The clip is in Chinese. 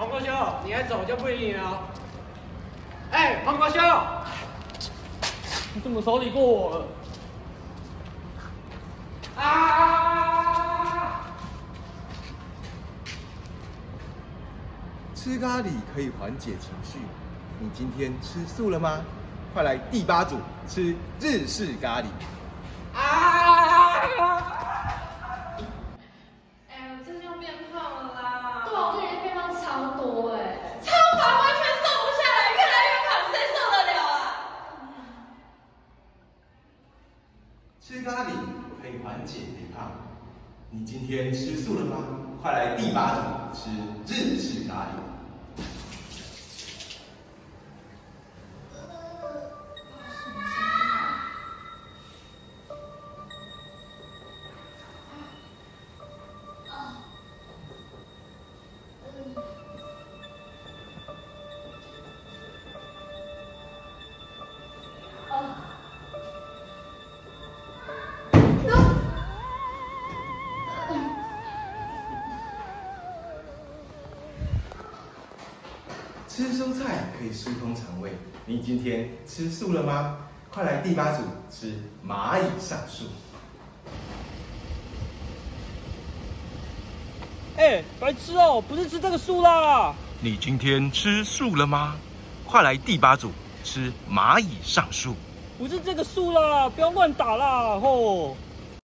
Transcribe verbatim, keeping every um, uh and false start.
黄国修，你还走就不赢了。哎，黄国修， 你怎么手里过我了？ 啊！ 吃咖喱可以缓解情绪，你今天吃素了吗？快来第八组吃日式咖喱。 啊！ 哎，我真的要变胖了啦！ 对啊，我这人变胖超多哎、 超胖，完全瘦不下来，越来越胖，谁受得了啊？ 吃咖喱可以缓解肥胖，你今天吃素了吗？快来第八组吃日式咖喱。吃蔬菜可以疏通肠胃，你今天吃素了吗？快来第八组吃蚂蚁上树。 哎，白痴哦，不是吃这个素啦！ 你今天吃素了吗？快来第八组吃蚂蚁上树。 不是这个素啦，不要乱打啦！吼。